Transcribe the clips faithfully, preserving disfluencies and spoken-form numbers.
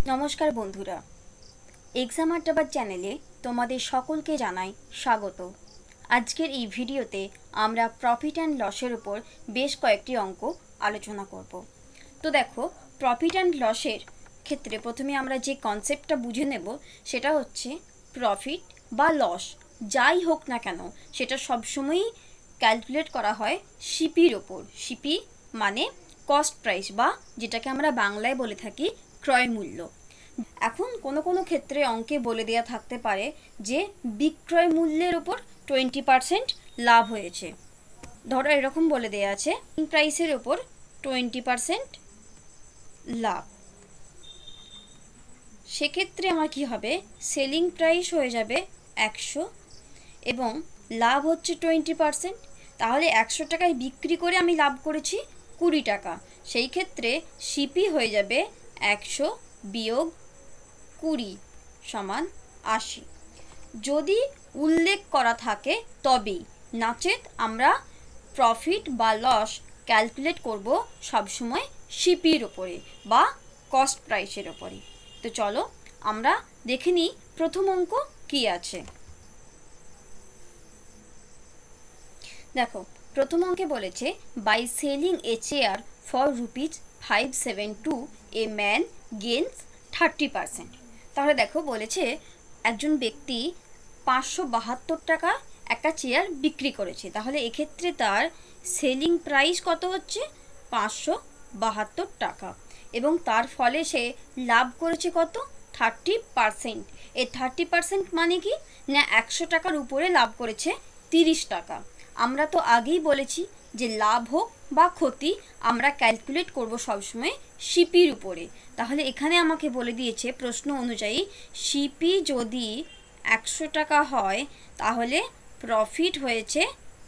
নমস্কার বন্ধুরা, এক্সাম আড্ডাবাজ চ্যানেলে তোমাদের সকলকে জানাই স্বাগত। আজকের এই ভিডিওতে আমরা প্রফিট অ্যান্ড লসের উপর বেশ কয়েকটি অঙ্ক আলোচনা করব। তো দেখো, প্রফিট অ্যান্ড লসের ক্ষেত্রে প্রথমে আমরা যে কনসেপ্টটা বুঝে নেব সেটা হচ্ছে প্রফিট বা লস যাই হোক না কেন সেটা সবসময়ই ক্যালকুলেট করা হয় সিপির ওপর। সিপি মানে কস্ট প্রাইস, বা যেটাকে আমরা বাংলায় বলে থাকি ক্রয় মূল্য। এখন কোনো কোনো ক্ষেত্রে অঙ্কে বলে দেওয়া থাকতে পারে যে বিক্রয় মূল্যের ওপর টোয়েন্টি পার্সেন্ট লাভ হয়েছে। ধরো এরকম বলে দেওয়া আছে প্রাইসের ওপর টোয়েন্টি পার্সেন্ট লাভ। সেক্ষেত্রে আমার কি হবে, সেলিং প্রাইস হয়ে যাবে একশো এবং লাভ হচ্ছে টোয়েন্টি পার্সেন্ট। তাহলে একশো টাকায় বিক্রি করে আমি লাভ করেছি কুড়ি টাকা। সেই ক্ষেত্রে সিপি হয়ে যাবে একশো বিয়োগ কুড়ি সমান আশি। যদি উল্লেখ করা থাকে তবেই, নচেত আমরা প্রফিট বা লস ক্যালকুলেট করব সবসময় সিপির ওপরে বা কস্ট প্রাইসের ওপরে। তো চলো আমরা দেখে নিই প্রথম অঙ্ক কি আছে। দেখো, প্রথম অঙ্কে বলেছে by selling a chair for rupees five seven two a man gains thirty percent. তাহলে দেখো বলেছে একজন ব্যক্তি পাঁচশো বাহাত্তর টাকা একটা চেয়ার বিক্রি করেছে। তাহলে এক্ষেত্রে তার সেলিং প্রাইস কত হচ্ছে, পাঁচশো বাহাত্তর টাকা, এবং তার ফলে সে লাভ করেছে কত, থার্টি পার্সেন্ট। এই থার্টি পার্সেন্ট মানে কি না, একশো টাকার উপরে লাভ করেছে তিরিশ টাকা। আমরা তো আগেই বলেছি যে লাভ হোক বা ক্ষতি আমরা ক্যালকুলেট করব সবসময় সিপির উপরে। তাহলে এখানে আমাকে বলে দিয়েছে প্রশ্ন অনুযায়ী সিপি যদি একশো টাকা হয় তাহলে প্রফিট হয়েছে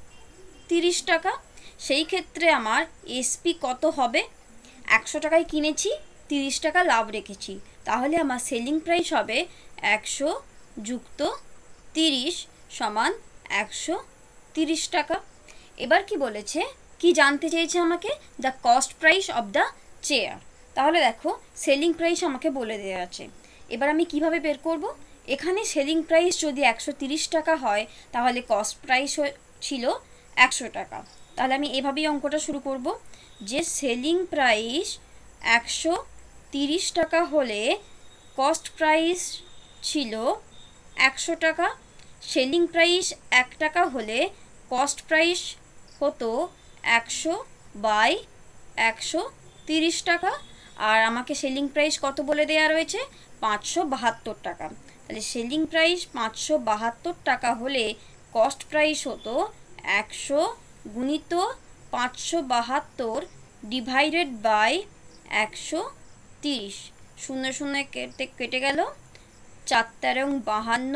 তিরিশ টাকা। সেই ক্ষেত্রে আমার এসপি কত হবে, একশো টাকায় কিনেছি, তিরিশ টাকা লাভ রেখেছি, তাহলে আমার সেলিং প্রাইস হবে একশো যুক্ত তিরিশ সমান একশো তিরিশ টাকা। এবার কি বলেছে, কি জানতে চেয়েছে আমাকে, the cost price of the chair. তাহলে দেখো সেলিং প্রাইস আমাকে বলে দেওয়া আছে। এবার আমি কিভাবে বের করব, এখানে সেলিং প্রাইস যদি একশো তিরিশ টাকা হয় তাহলে কস্ট প্রাইস ছিল একশো টাকা। তাহলে আমি এভাবেই অঙ্কটা শুরু করব যে সেলিং প্রাইস একশো তিরিশ টাকা হলে কস্ট প্রাইস ছিল একশো টাকা। সেলিং প্রাইস এক টাকা হলে কস্ট প্রাইস হতো একশো বাই একশো তিরিশ টাকা। আর আমাকে সেলিং প্রাইস কত বলে দেওয়া রয়েছে, পাঁচশো বাহাত্তর টাকা। তাহলে সেলিং প্রাইস পাঁচশো বাহাত্তর টাকা হলে কস্ট প্রাইস হতো একশো গুণিত পাঁচশো বাহাত্তর ডিভাইডেড বাই একশো তিরিশ। শূন্য শূন্য কেটে কেটে গেল, চার তেরং বাহান্ন,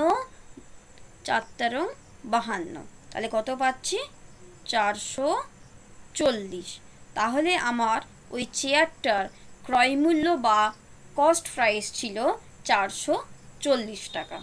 চার তেরং বাহান্ন, তাহলে কত পাচ্ছি, চারশো চল্লিশ। তাহলে আমার ওই চেয়ারটার ক্রয় মূল্য বা কস্ট প্রাইস ছিল চারশো চল্লিশ টাকা।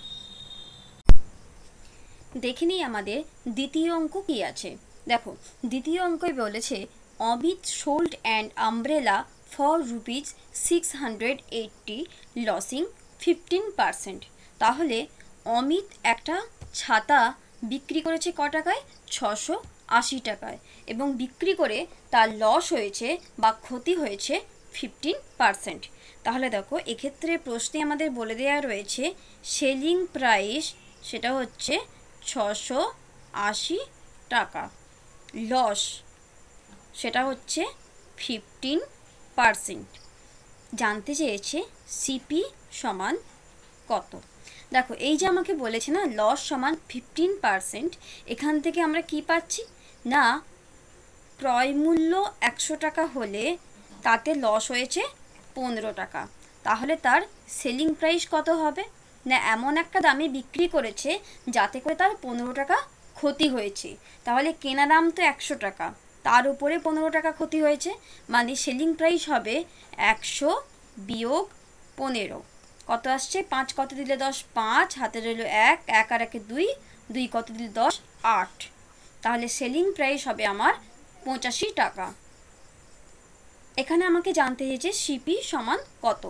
দেখে নিই আমাদের দ্বিতীয় অঙ্ক কি আছে। দেখো, দ্বিতীয় অঙ্কে বলেছে Amit sold and umbrella for rupees six hundred eighty losing fifteen percent. তাহলে অমিত একটা ছাতা বিক্রি করেছে ক টাকায়, ছশো আশি টাকায়, এবং বিক্রি করে তার লস হয়েছে বা ক্ষতি হয়েছে ফিফটিন পার্সেন্ট। তাহলে দেখো এক্ষেত্রে প্রশ্নে আমাদের বলে দেওয়া রয়েছে সেলিং প্রাইস সেটা হচ্ছে ছশো আশি টাকা, লস সেটা হচ্ছে ফিফটিন পার্সেন্ট। জানতে চেয়েছে সিপি সমান কত। দেখো এই যে আমাকে বলেছে না লস সমান ফিফটিন পার্সেন্ট, এখান থেকে আমরা কি পাচ্ছি না, ক্রয় মূল্য একশো টাকা হলে তাতে লস হয়েছে পনেরো টাকা। তাহলে তার সেলিং প্রাইস কত হবে না, এমন একটা দামে বিক্রি করেছে যাতে করে তার পনেরো টাকা ক্ষতি হয়েছে। তাহলে কেনা দাম তো একশো টাকা, তার উপরে পনেরো টাকা ক্ষতি হয়েছে, মানে সেলিং প্রাইস হবে একশো বিয়োগ পনেরো। কত আসছে, পাঁচ কত দিলে দশ, পাঁচ হাতে রইল এক, এক আর একে দুই, দুই কত দিলে দশ, আট। তাহলে সেলিং প্রাইস হবে আমার পঁচাশি টাকা। এখানে আমাকে জানতে চেয়েছে সিপি সমান কত।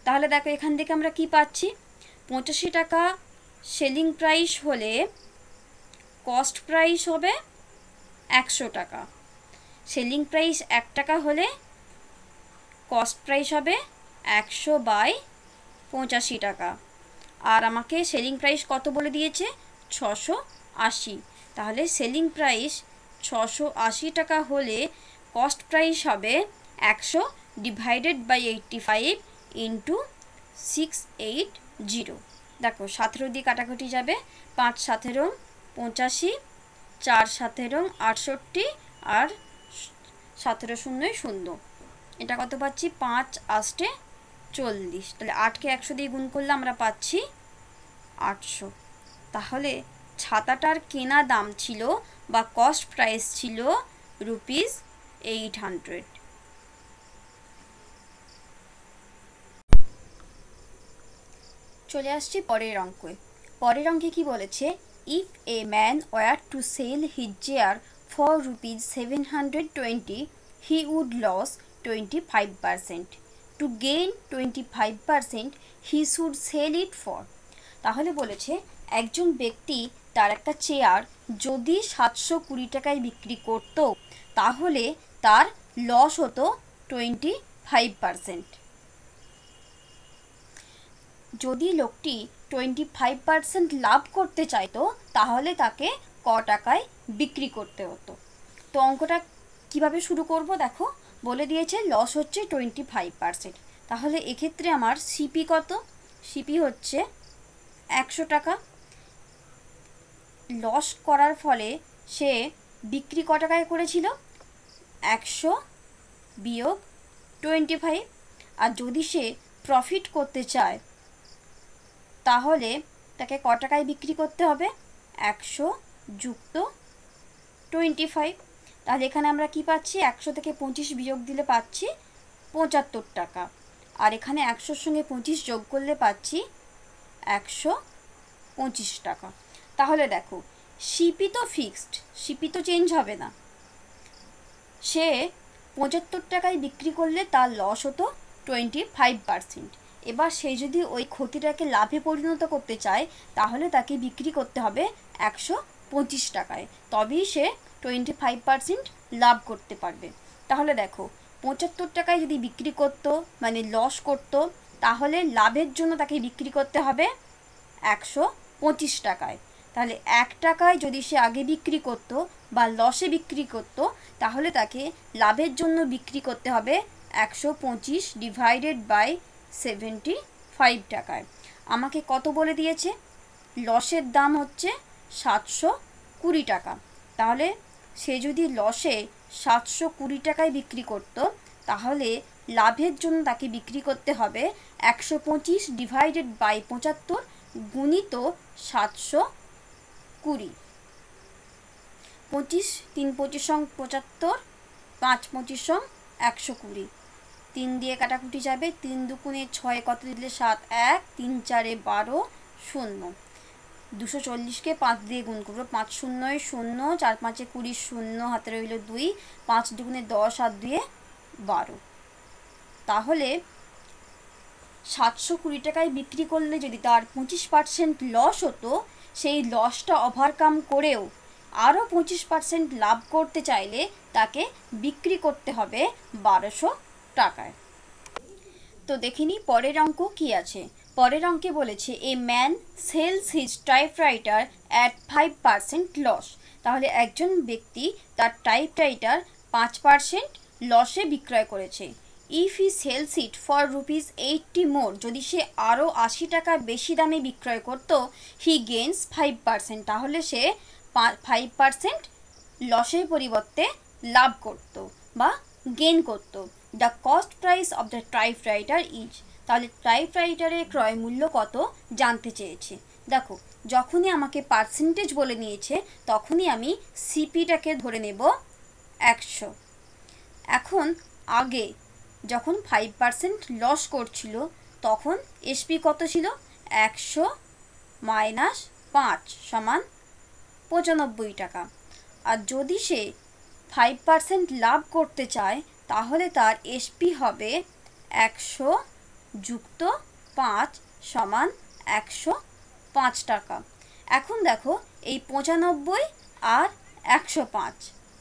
তাহলে দেখো এখান থেকে আমরা কি পাচ্ছি, পঁচাশি টাকা সেলিং প্রাইস হলে কস্ট প্রাইস হবে একশো টাকা। সেলিং প্রাইস এক টাকা হলে কস্ট প্রাইস হবে একশো বাই পঁচাশি টাকা। আর আমাকে সেলিং প্রাইস কত বলে দিয়েছে, ছশো আশি। তাহলে সেলিং প্রাইস ছশো আশি টাকা হলে কস্ট প্রাইস হবে একশো divided by eighty five into six eight zero. দেখো সতেরো দিয়ে কাটাকুটি যাবে, পাঁচ সতেরো পঁচাশি, চার সতেরো আটষট্টি, আর সতেরো শূন্য শূন্য। এটা কত পাচ্ছি, পাঁচ আষ্টে চল্লিশ। তাহলে আটকে একশো দিয়ে গুণ করলে আমরা পাচ্ছি আটশো। তাহলে ছাতাটার কেনা দাম ছিল বা কস্ট প্রাইস ছিল রুপিস এইট হান্ড্রেড। চলে আসছি পরের অঙ্কে। পরের অঙ্কে কি বলেছে, if a man were to sell his chair for rupees seven hundred twenty he would lose twenty five percent. To gain twenty five percent he should sell it for. তাহলে বলেছে একজন ব্যক্তি তার একটা চেয়ার যদি সাতশো কুড়ি টাকায় বিক্রি করত তাহলে তার লস হতো টোয়েন্টি ফাইভ পারসেন্ট। যদি লোকটি টোয়েন্টি ফাইভ পারসেন্ট লাভ করতে চাইতো তাহলে তাকে ক টাকায় বিক্রি করতে হতো। তো অঙ্কটা কিভাবে শুরু করব, দেখো বলে দিয়েছে লস হচ্ছে টোয়েন্টি ফাইভ পারসেন্ট। তাহলে এক্ষেত্রে আমার সিপি কত, সিপি হচ্ছে একশো টাকা। লস করার ফলে সে বিক্রি ক টাকায় করেছিল, একশো বিয়োগ টোয়েন্টি ফাইভ। আর যদি সে প্রফিট করতে চায় তাহলে তাকে ক টাকায় বিক্রি করতে হবে, একশো যুক্ত টোয়েন্টি ফাইভ। তাহলে এখানে আমরা কি পাচ্ছি, একশো থেকে পঁচিশ বিয়োগ দিলে পাচ্ছি পঁচাত্তর টাকা। আর এখানে একশোর সঙ্গে পঁচিশ যোগ করলে পাচ্ছি একশো পঁচিশ টাকা। তাহলে দেখো সিপি তো ফিক্সড, সিপি তো চেঞ্জ হবে না। সে পঁচাত্তর টাকায় বিক্রি করলে তার লস হতো টোয়েন্টি ফাইভ পারসেন্ট। এবার সে যদি ওই ক্ষতিটাকে লাভে পরিণত করতে চায় তাহলে তাকে বিক্রি করতে হবে একশো পঁচিশ টাকায়, তবেই সে টোয়েন্টি ফাইভ পারসেন্ট লাভ করতে পারবে। তাহলে দেখো পঁচাত্তর টাকায় যদি বিক্রি করতো মানে লস করতো তাহলে লাভের জন্য তাকে বিক্রি করতে হবে একশো পঁচিশ টাকায়। তাহলে এক টাকায় যদি সে আগে বিক্রি করতো বা লসে বিক্রি করতো তাহলে তাকে লাভের জন্য বিক্রি করতে হবে একশো পঁচিশ ডিভাইডেড বাই সেভেন্টি ফাইভ টাকায়। আমাকে কত বলে দিয়েছে, লসের দাম হচ্ছে সাতশো কুড়ি টাকা। তাহলে সে যদি লসে সাতশো কুড়ি টাকায় বিক্রি করতো তাহলে লাভের জন্য তাকে বিক্রি করতে হবে একশো পঁচিশ ডিভাইডেড বাই পঁচাত্তর গুণিত সাতশো কুড়ি। পঁচিশ তিন পঁচিশ সং পঁচাত্তর, পাঁচ পঁচিশ সং একশো কুড়ি। তিন দিয়ে কাটাকুটি যাবে, তিন দুগুণে ছয় কত দিলে সাত, এক তিন চারে বারো, শূন্য। দুশো চল্লিশকে পাঁচ দিয়ে গুণ করবো, পাঁচ শূন্যয় শূন্য, চার পাঁচে কুড়ি, শূন্য হাতে রইল দুই, পাঁচ দুগুণে দশ আর দুয়ে বারো। তাহলে সাতশো কুড়ি টাকায় বিক্রি করলে যদি তার পঁচিশ পার্সেন্ট লস হতো, সেই লসটা ওভারকাম করেও আরও পঁচিশ পার্সেন্ট লাভ করতে চাইলে তাকে বিক্রি করতে হবে বারোশো টাকায়। তো দেখিনি পরের অঙ্ক কি আছে। পরের অঙ্কে বলেছে a man sells his typewriter at five percent loss. তাহলে একজন ব্যক্তি তার টাইপরাইটার পাঁচ পার্সেন্ট লসে বিক্রয় করেছে। If he sells it for rupees eighty more, যদি সে আরও আশি টাকা বেশি দামে বিক্রয় করতো হি গেইনস ফাইভ পার্সেন্ট, তাহলে সে ফাইভ পার্সেন্ট লসের পরিবর্তে লাভ করত বা গেইন করত। The cost price of the typewriter is, তাহলে টাইপরাইটারের ক্রয় মূল্য কত জানতে চেয়েছে। দেখো যখনই আমাকে পার্সেন্টেজ বলে নিয়েছে তখনই আমি সিপিটাকে ধরে নেব একশো। এখন আগে যখন ফাইভ পার্সেন্ট লস করছিল তখন এসপি কত ছিল, একশো মাইনাস পাঁচ সমান পঁচানব্বই টাকা। আর যদি সে ফাইভ পার্সেন্ট লাভ করতে চায় তাহলে তার এসপি হবে একশো যুক্ত পাঁচ সমান একশো পাঁচ টাকা। এখন দেখো এই পঁচানব্বই আর একশো পাঁচ,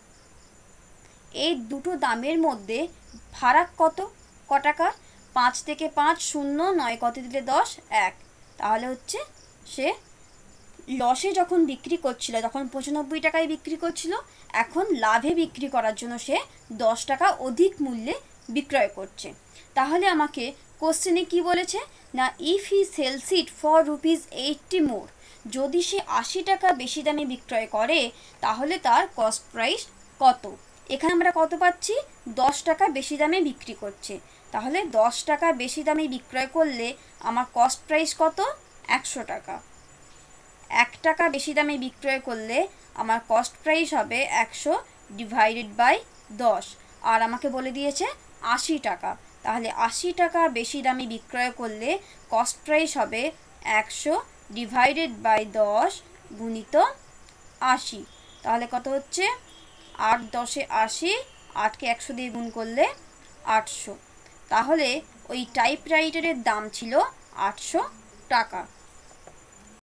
এই দুটো দামের মধ্যে ফারাক কত, ক টাকা? পাঁচ থেকে পাঁচ শূন্য, নয় কত দিলে দশ, এক। তাহলে হচ্ছে সে লসে যখন বিক্রি করছিল তখন পঁচানব্বই টাকায় বিক্রি করছিল, এখন লাভে বিক্রি করার জন্য সে দশ টাকা অধিক মূল্যে বিক্রয় করছে। তাহলে আমাকে কোশ্চেনে কি বলেছে না, if he sells it for rupees eighty more, যদি সে আশি টাকা বেশি দামে বিক্রয় করে তাহলে তার কস্ট প্রাইস কত? এখানে আমরা কত পাচ্ছি, দশ টাকা বেশি দামে বিক্রি করছে, তাহলে দশ টাকা বেশি দামে বিক্রয় করলে আমার কস্ট প্রাইস কত, একশো টাকা। এক টাকা বেশি দামে বিক্রয় করলে আমার কস্ট প্রাইস হবে একশো ডিভাইডেড বাই দশ, আর আমাকে বলে দিয়েছে আশি টাকা, তাহলে আশি টাকা বেশি দামে বিক্রয় করলে কস্ট প্রাইস হবে একশো ডিভাইডেড বাই দশ গুণিত আশি। তাহলে কত হচ্ছে, আট দশে আশি, আটকে একশো দিয়ে গুণ করলে আটশো। তাহলে ওই টাইপরাইটারের দাম ছিল আটশো টাকা।